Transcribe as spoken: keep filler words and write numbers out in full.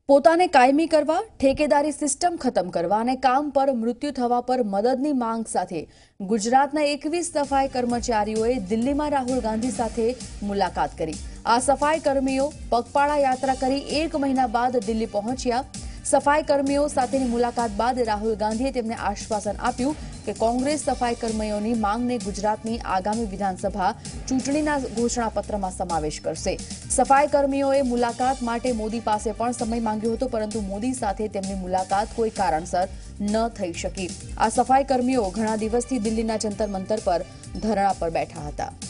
પોતાને કાયમી કરવા, ઠેકેદારી સિસ્ટમ ખતમ કરવા અને કામ પર મૃત્યુ થવા પર મદદની માંગ સાથે ગુજરાતના એકવીસ સફાઈ કર્મચારીઓએ દિલ્હીમાં રાહુલ ગાંધી સાથે મુલાકાત કરી। આ સફાઈ કર્મીઓ પગપાળા યાત્રા કરી એક મહિના બાદ દિલ્હી પહોંચ્યા। સફાઈ કર્મીઓ સાથેની મુલાકાત બાદ રાહુલ ગાંધીએ તેમને આશ્વાસન આપ્યું કે કોંગ્રેસ સફાઈ કર્મીઓની માંગને ગુજરાતની આગામી વિધાનસભા ચૂંટણીના ઘોષણાપત્રમાં સમાવેશ કરશે। સફાઈ કર્મીઓએ મુલાકાત માટે મોદી પાસે પણ સમય માંગ્યો હતો, પરંતુ મોદી સાથે તેમની મુલાકાત કોઈ કારણસર ન થઈ શકી। આ સફાઈ કર્મીઓ ઘણા દિવસથી દિલ્હીના જંતર મંતર પર ધરણા પર બેઠા હતા।